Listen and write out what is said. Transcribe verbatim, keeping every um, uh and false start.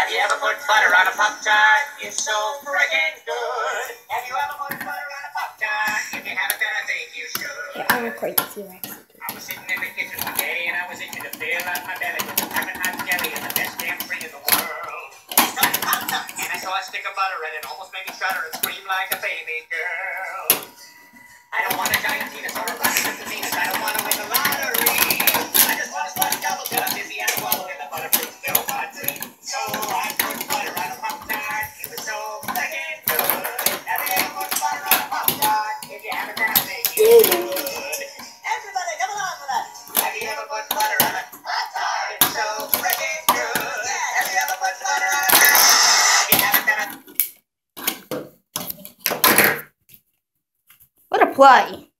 Have you ever put butter on a Pop-Tart? It's so friggin' good. Have you ever put butter on a Pop-Tart? If you haven't, then I think you should. Yeah, I'll record the T-Rex. I was sitting in the kitchen one day and I was itching to fill out my belly with the peppermint hot jelly and the best damn free in the world. And I saw a stick of butter and it almost made me shudder and scream like a baby girl. I don't want a giant penis or a rocket with the penis. I don't want to win the lottery. I just want a sponge double till I'm dizzy and swallow in the butterproof still my dream. So I put butter on a Pop-Tart. It was so friggin' good. Have you ever put butter on a Pop-Tart? If you haven't, then I think you should. Everybody, come along with us. Have you ever put butter on a Pop-Tart? It's so friggin' good. Have you ever put butter on a Pop-Tart? If you haven't, then I... What a play.